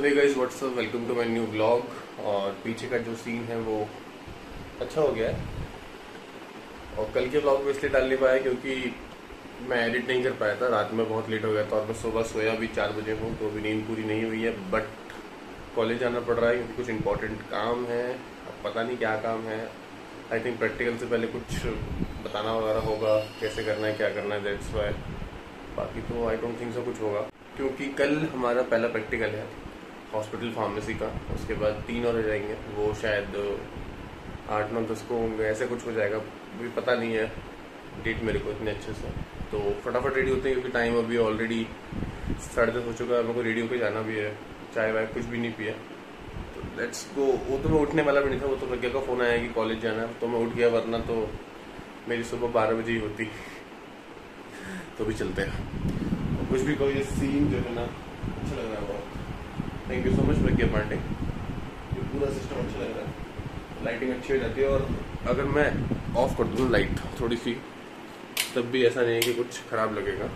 Hey guys what's up, welcome to my new vlog. और पीछे का जो सीन है वो अच्छा हो गया है। और कल के व्लॉग में इसलिए डाल नहीं पाया क्योंकि मैं एडिट नहीं कर पाया था, रात में बहुत लेट हो गया था और मैं सुबह सोया भी 4 बजे हूँ, तो अभी नींद पूरी नहीं हुई है। बट कॉलेज जाना पड़ रहा है क्योंकि कुछ इंपॉर्टेंट काम है, अब पता नहीं क्या काम है। आई थिंक प्रैक्टिकल से पहले कुछ बताना वगैरह होगा, कैसे करना है क्या करना है, दैट्स वाई। बाकी तो आई डोंट थिंक सो कुछ होगा, क्योंकि कल हमारा पहला प्रैक्टिकल है हॉस्पिटल फार्मेसी का। उसके बाद 3 और हो जाएंगे, वो शायद 8, 9, 10 को होंगे, ऐसे कुछ हो जाएगा। अभी पता नहीं है डेट मेरे को इतने अच्छे से, तो फटाफट रेडी होते हैं क्योंकि टाइम अभी ऑलरेडी 10:30 हो चुका है। मेरे को रेडी होकर जाना भी है, चाय वाय कुछ भी नहीं पिया, तो लेट्स गो। वो तो मैं उठने वाला भी नहीं था, वो तो प्रज्ञा का फ़ोन आया कि कॉलेज जाना है, तो मैं उठ गया, वरना तो मेरी सुबह 12 बजे ही होती। तो भी चलते हैं, कुछ भी कहो। ये सीन जो है ना अच्छा लग रहा है बहुत। Thank you so much Pragya Pandey, ये पूरा सिस्टम अच्छा लग रहा है। लाइटिंग अच्छी हो जाती है, और अगर मैं ऑफ कर दूँ लाइट थोड़ी सी, तब भी ऐसा नहीं है कि कुछ खराब लगेगा।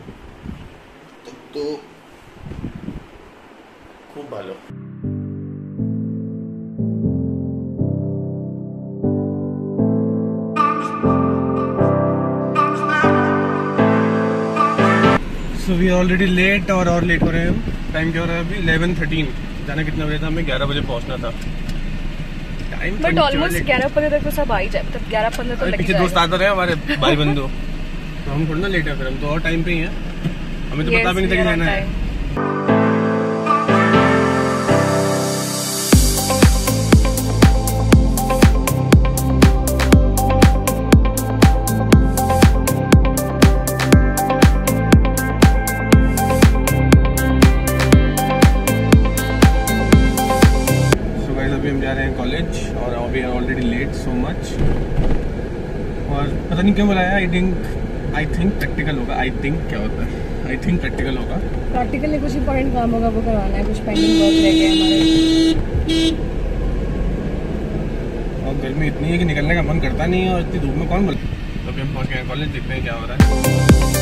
तो खूब भालो। सो वी ऑलरेडी लेट और लेट हो रहे हैं हम। टाइम क्या हो रहा है अभी? 11:13। जाना कितना बजे था हमें? 11 बजे पहुंचना था। टाइम बट ऑलमोस्ट 11:15 तक तो सब आ ही जाए, मतलब 11:15 तो लग पीछे दोस्त आते रहे हमारे भाई बंधु, तो हम थोड़ा ना लेट है, फिर हम तो और टाइम पे ही हैं। हमें तो पता भी नहीं था कि जाना है। हम जा रहे हैं कॉलेज और अभी ऑलरेडी लेट सो मच। और पता नहीं क्यों बुलाया। आई थिंक प्रैक्टिकल होगा। आई थिंक क्या होता है? आई थिंक प्रैक्टिकल होगा। प्रैक्टिकल में कुछ इंपॉर्टेंट काम होगा, वो करवाना है, कुछ पेंडिंग वर्क रह गया हमारे। और गर्मी इतनी है कि निकलने का मन करता नहीं है, और इतनी धूप में कौन बोले। तो अभी हम पहुँच गए कॉलेज, देखते हैं क्या हो रहा है।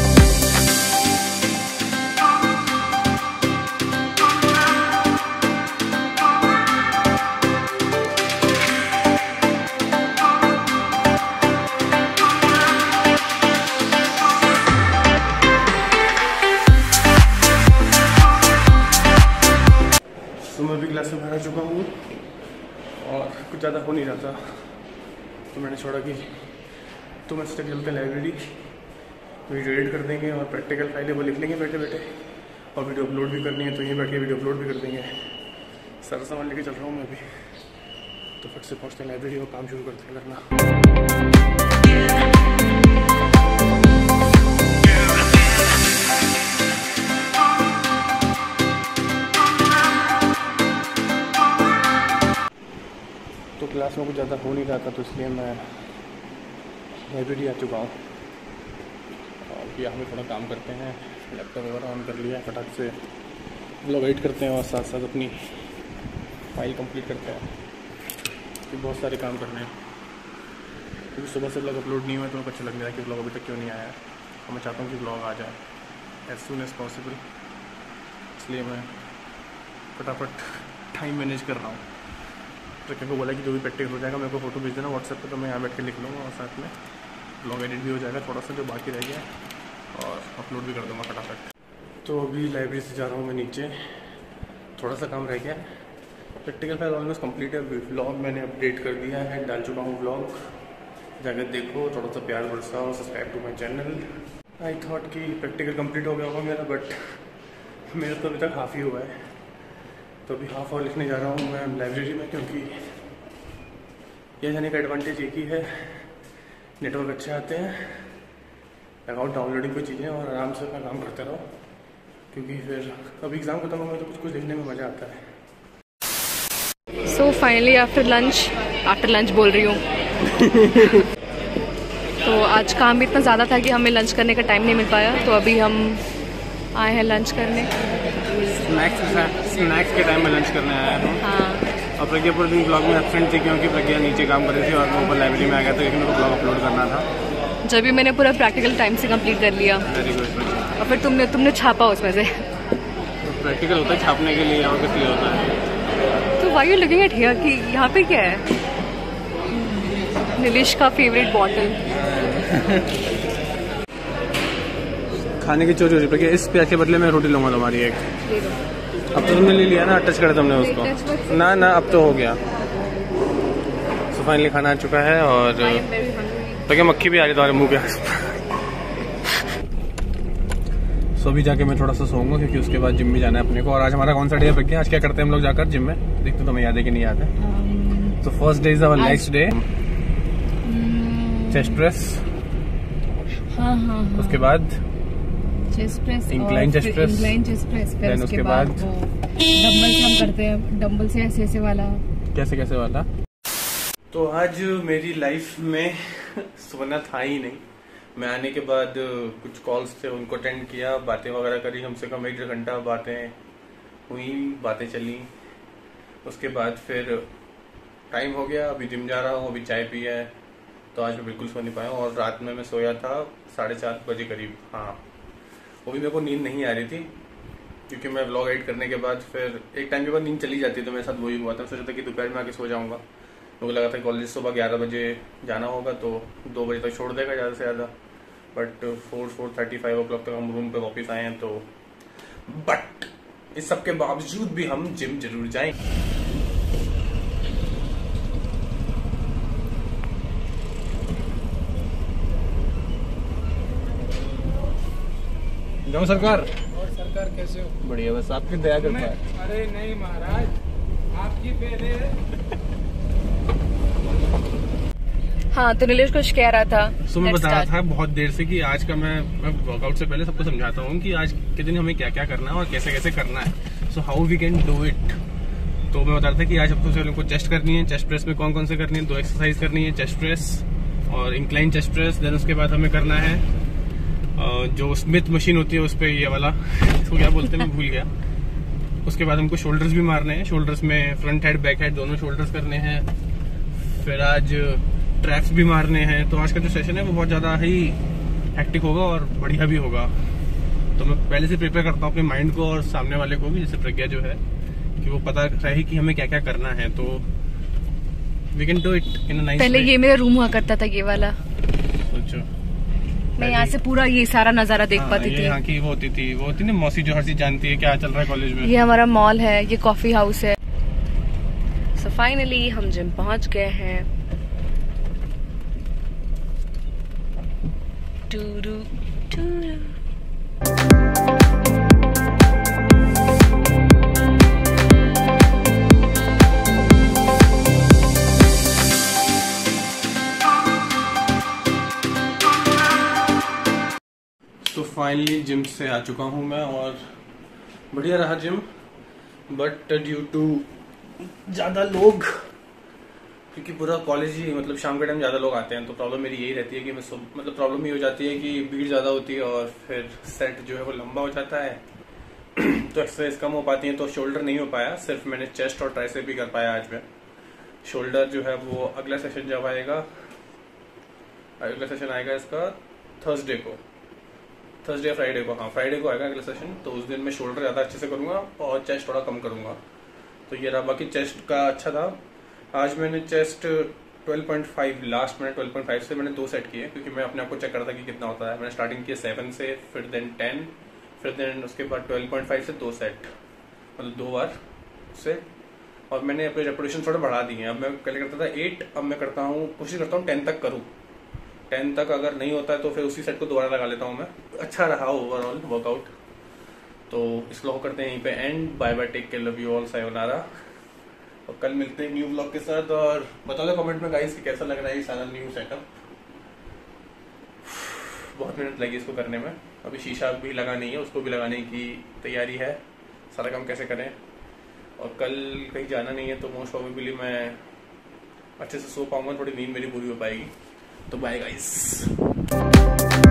मैं भी क्लास में भरा चुका हूँ और कुछ ज़्यादा हो नहीं रहा था, तो मैंने छोड़ा कि तुम ऐसे तक चलते हैं लाइब्रेरी, वीडियो एडिट कर देंगे और प्रैक्टिकल फाइलें वो लिख लेंगे बैठे बैठे, और वीडियो अपलोड भी करनी है तो यहीं बैठ के वीडियो अपलोड भी कर देंगे। सारा सामान लेके चल रहा हूँ मैं भी, तो फट से पहुँचते हैं लाइब्रेरी और काम शुरू करते हैं करना। तो क्लास में कुछ ज़्यादा हो नहीं रहा था, तो इसलिए मैं लाइब्रेरी आ चुका हूँ। और यहाँ पे थोड़ा काम करते हैं, लैपटॉप वगैरह ऑन कर लिया, फटाक से ब्लॉग एडिट करते हैं और साथ साथ अपनी फाइल कंप्लीट करते हैं। तो बहुत सारे काम करने हैं, क्योंकि सुबह से ब्लॉग अपलोड नहीं हुआ तो मेरे को अच्छा लग रहा है कि ब्लॉग अभी तक क्यों नहीं आया है। और मैं चाहता हूँ कि ब्लॉग आ जाए एज सून एज पॉसिबल, इसलिए मैं फटाफट टाइम मैनेज कर रहा हूँ। प्रज्ञा को बोला कि जो भी प्रैक्टिस हो जाएगा मेरे को फोटो भेज देना व्हाट्सएप पे, तो मैं यहाँ बैठ के लिख लूँगा और साथ में ब्लॉग एडिट भी हो जाएगा थोड़ा सा जो बाकी रह गया, और अपलोड भी कर दूँगा फटाफट। तो अभी लाइब्रेरी से जा रहा हूँ मैं नीचे, थोड़ा सा काम रह गया। प्रैक्टिकल फाइल ऑलमोस्ट कंप्लीट है। ब्लॉग मैंने अपडेट कर दिया है, डाल चुका हूँ ब्लॉग, जाकर देखो, थोड़ा सा प्यार बरसाओ, subscribe to my channel. I thought कि प्रैक्टिकल कंप्लीट हो गया होगा मेरा, बट मेरा तो अभी तक हाफ ही हुआ है। तो अभी हाफ और लिखने जा रहा हूँ मैं लाइब्रेरी में, क्योंकि यह जाने का एडवांटेज एक ही है, नेटवर्क अच्छे आते हैं, अकाउंट डाउनलोडिंग पर चीज़ें, और आराम से अपना काम करते रहो, क्योंकि फिर अभी एग्ज़ाम खत्म होगा तो कुछ देखने में मज़ा आता है। सो फाइनली आफ्टर लंच बोल रही हूँ तो आज काम भी इतना ज़्यादा था कि हमें लंच करने का टाइम नहीं मिल पाया, तो अभी हम आए हैं लंच करने। स्नैक्स के टाइम में लंच करने आया हूँ। हाँ। और प्रज्ञा पूरे दिन ब्लॉग में एब्सेंट थी, क्योंकि प्रज्ञा नीचे काम कर रही थी और मैं ऊपर लाइब्रेरी में आ गया था, क्योंकि मेरे को ब्लॉग अपलोड करना था। जब भी मैंने पूरा प्रैक्टिकल टाइम से कंप्लीट कर लिया, वेरी गुड। और फिर तुमने छापा उसमें से। प्रैक्टिकल होता है छापने के लिए और किस लिए होता है? तो why you looking at here कि यहाँ पे क्या है? नीलेश का फेवरेट बॉटल। खाने की चोरी हो रही है। इस प्याज के बदले में रोटी लूंगा तुम्हारी एक। अब तो तुमने ले लिया ना, टच करा तुमने उसको। ना अब तो हो गया। सो फाइनली खाना आ चुका है और तो क्या मक्खी भी आ रही तुम्हारे मुंह के आस। सो अभी जाके मैं थोड़ा सा सोऊंगा क्योंकि उसके बाद जिम में जाना है अपने को। और आज हमारा कौन सा डे है? आज क्या करते हैं हम लोग जाकर जिम में? देखते तुम्हें याद है कि नहीं याद है? तो first day is our next day, chest press. हाँ। उसके बाद chest press, incline chest press, फिर उसके बाद डंबल से हम करते हैं, डंबल से ऐसे वाला। कैसे वाला? तो आज मेरी लाइफ में सोना था ही नहीं। मैं आने के बाद कुछ कॉल्स थे, उनको अटेंड किया, बातें वगैरह करी, कम से कम 1-1.5 घंटा बातें हुई, बातें चली। उसके बाद फिर टाइम हो गया, अभी जिम जा रहा हूँ, अभी चाय पी है, तो आज मैं बिल्कुल सो नहीं पाया हूँ। और रात में मैं सोया था 4:30 बजे करीब। हाँ, वो भी मेरे को नींद नहीं आ रही थी क्योंकि मैं व्लॉग एडिट करने के बाद फिर एक टाइम के बाद नींद चली जाती है। तो मेरे साथ वही हुआ था। सोचा था कि दोपहर में आके सो जाऊँगा। मुझे लगा था कॉलेज सुबह 11 बजे जाना होगा तो 2 बजे तक छोड़ देगा ज़्यादा से ज़्यादा। बट 4:35 ओ क्लॉक तक हम रूम पे वापस आए हैं। तो बट इस सब के बावजूद भी हम जिम जरूर जाएंगे। जाओ सरकार। और सरकार कैसे हो? बढ़िया, बस आपकी दया कृपा है। अरे नहीं महाराज, आपकी पहले। हाँ, तो नीलेश कुछ कह रहा था। सो मैं बता रहा था बहुत देर से कि आज का मैं वर्कआउट से पहले सबको समझाता हूँ कि आज के दिन हमें क्या क्या करना है और कैसे कैसे करना है। So how we can do it. तो मैं बता रहा था कि आज सबसे पहले हमको चेस्ट करनी है। चेस्ट प्रेस में कौन कौन से करनी है? 2 एक्सरसाइज करनी है, चेस्ट प्रेस और इंक्लाइन चेस्ट प्रेस। देन उसके बाद हमें करना है जो स्मिथ मशीन होती है उस पर ये वाला तो क्या बोलते हैं, मैं भूल गया। उसके बाद हमको शोल्डर्स भी मारने हैं। शोल्डर्स में फ्रंट हेड बैक हेड दोनों शोल्डर्स करने हैं। फिर आज ट्रैप्स भी मारने हैं। तो आज का जो सेशन है वो बहुत ज़्यादा ही हेक्टिक होगा और बढ़िया भी होगा। तो मैं पहले से प्रिपेयर करता हूँ अपने माइंड को और सामने वाले को भी, जैसे प्रज्ञा जो है, कि वो पता रहे कि हमें क्या क्या करना है। तो we can do it in a nice way. पहले ये मेरा रूम हुआ करता था, ये वाला। सोचो, मैं यहाँ से पूरा ये सारा नजारा देख पाती थी। यहाँ की वो होती ना मौसी जो हर चीज जानती है क्या चल रहा है कॉलेज में। ये हमारा मॉल है, ये कॉफी हाउस है। सो फाइनली हम जिम पहुंच गए हैं। टूरू टूरू। तो फाइनली जिम से आ चुका हूँ मैं और बढ़िया रहा जिम। बट ड्यू टू ज़्यादा लोग, क्योंकि पूरा कॉलेज ही मतलब शाम के टाइम ज़्यादा लोग आते हैं, तो प्रॉब्लम मेरी यही रहती है कि मैं मतलब प्रॉब्लम ये हो जाती है कि भीड़ ज़्यादा होती है और फिर सेट जो है वो लंबा हो जाता है तो एक्सरसाइज कम हो पाती है। तो शोल्डर नहीं हो पाया, सिर्फ मैंने चेस्ट और ट्राइसेप भी कर पाया आज मैं। शोल्डर जो है वो अगला सेशन जब आएगा, अगला सेशन आएगा इसका थर्सडे या फ्राइडे को। हाँ, फ्राइडे को आएगा अगला सेशन। तो उस दिन मैं शोल्डर ज़्यादा अच्छे से करूँगा और चेस्ट थोड़ा कम करूँगा। तो ये रहा। बाकी चेस्ट का अच्छा था। आज मैंने चेस्ट 12.5, लास्ट मैंने 12.5 से मैंने 2 सेट किए क्योंकि मैं अपने आप को चेक कर रहा था कि कितना होता है। मैंने स्टार्टिंग किया 7 से, फिर देन 10, फिर देन उसके बाद 12.5 से 2 सेट, मतलब 2 बार से। और मैंने अपने रेपुटेशन थोड़ा बढ़ा दी है। अब मैं पहले करता था 8, अब मैं करता हूँ, कोशिश करता हूँ 10 तक करूँ। 10 तक अगर नहीं होता है तो फिर उसी सेट को दोबारा लगा लेता हूँ मैं। अच्छा रहा ओवरऑल वर्कआउट। तो इस व्लॉग करते हैं यहीं पे end. Bye bye, take care, love you all, सायोनारा। और कल मिलते हैं न्यू व्लॉग के साथ। और बता दो कमेंट में गाइस कि कैसा लग रहा है ये सारा न्यू सेटअप। बहुत मेहनत लगी इसको करने में। अभी शीशा भी लगा नहीं है, उसको भी लगाने की तैयारी है। सारा काम कैसे करें। और कल कहीं जाना नहीं है तो मोस्ट प्रोबेबली मैं अच्छे से सो पाऊंगा, थोड़ी नींद मेरी पूरी हो पाएगी। तो बाय गाइस।